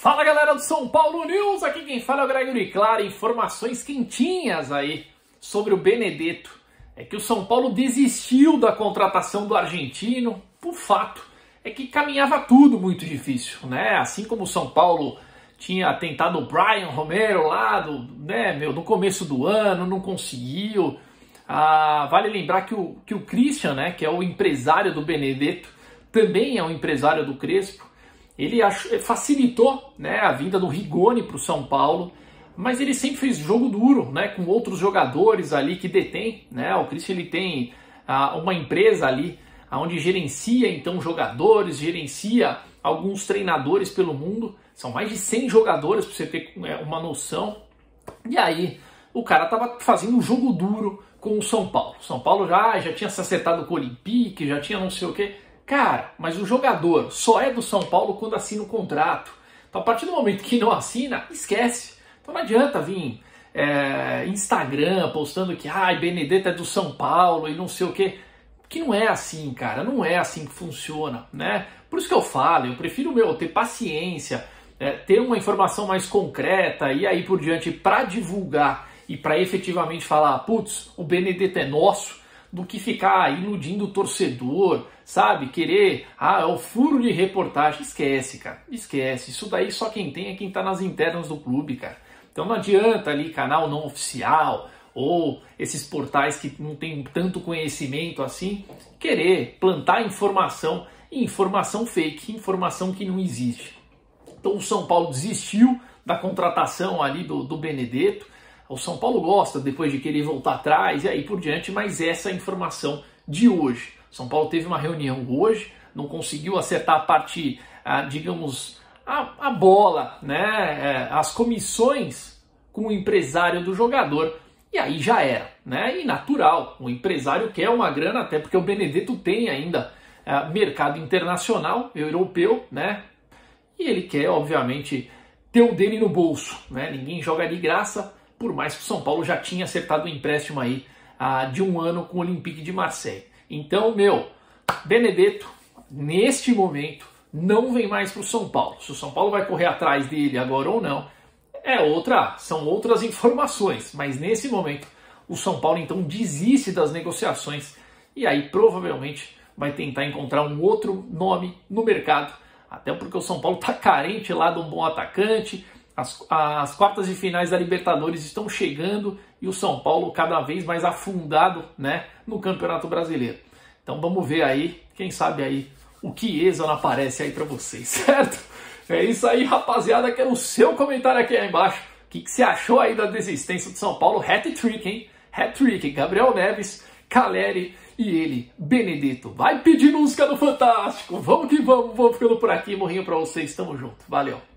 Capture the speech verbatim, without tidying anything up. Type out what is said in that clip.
Fala galera do São Paulo News, aqui quem fala é o Gregory Clara. Informações quentinhas aí sobre o Benedetto. É que o São Paulo desistiu da contratação do argentino. O fato é que caminhava tudo muito difícil, né? Assim como o São Paulo tinha tentado o Brian Romero lá do, né, meu, no começo do ano, não conseguiu. Ah, vale lembrar que o, que o Christian, né, que é o empresário do Benedetto, também é um empresário do Crespo. Ele facilitou, né, a vinda do Rigoni para o São Paulo, mas ele sempre fez jogo duro, né, com outros jogadores ali que detém, né? O Christian ele tem ah, uma empresa ali onde gerencia então jogadores, gerencia alguns treinadores pelo mundo. São mais de cem jogadores para você ter uma noção. E aí o cara tava fazendo um jogo duro com o São Paulo. O São Paulo já, já tinha se acertado com o Olympique, já tinha não sei o que. Cara, mas o jogador só é do São Paulo quando assina o contrato. Então, a partir do momento que não assina, esquece. Então não adianta vir é, Instagram postando que ah, Benedetto é do São Paulo e não sei o quê. Que não é assim, cara. Não é assim que funciona, né? Por isso que eu falo, eu prefiro, meu, ter paciência, é, ter uma informação mais concreta e aí por diante para divulgar e para efetivamente falar, putz, o Benedetto é nosso, do que ficar iludindo o torcedor, sabe? Querer, ah, é o furo de reportagem. Esquece, cara. Esquece. Isso daí só quem tem é quem tá nas internas do clube, cara. Então não adianta ali canal não oficial ou esses portais que não tem tanto conhecimento assim, querer plantar informação e informação fake, informação que não existe. Então o São Paulo desistiu da contratação ali do, do Benedetto. O São Paulo gosta depois de querer voltar atrás e aí por diante, mas essa é a informação de hoje. O São Paulo teve uma reunião hoje, não conseguiu acertar a parte, ah, digamos, a, a bola, né? As comissões com o empresário do jogador. E aí já era, né? E natural, o empresário quer uma grana, até porque o Benedetto tem ainda ah, mercado internacional, europeu, né? E ele quer, obviamente, ter o dele no bolso, né? Ninguém joga de graça. Por mais que o São Paulo já tinha acertado um empréstimo aí ah, de um ano com o Olympique de Marseille. Então, meu, Benedetto, neste momento, não vem mais para o São Paulo. Se o São Paulo vai correr atrás dele agora ou não, é outra, são outras informações. Mas nesse momento, o São Paulo então desiste das negociações e aí provavelmente vai tentar encontrar um outro nome no mercado. Até porque o São Paulo está carente lá de um bom atacante. As, as quartas de finais da Libertadores estão chegando e o São Paulo cada vez mais afundado, né, no Campeonato Brasileiro. Então vamos ver aí, quem sabe aí o Chiesa não aparece aí para vocês, certo? É isso aí, rapaziada, quero o seu comentário aqui aí embaixo. O que, que você achou aí da desistência do São Paulo? Hat-trick, hein? Hat-trick, Gabriel Neves, Caleri e ele, Benedetto. Vai pedir música do Fantástico. Vamos que vamos, vamos ficando por aqui, morrinho para vocês, tamo junto, valeu.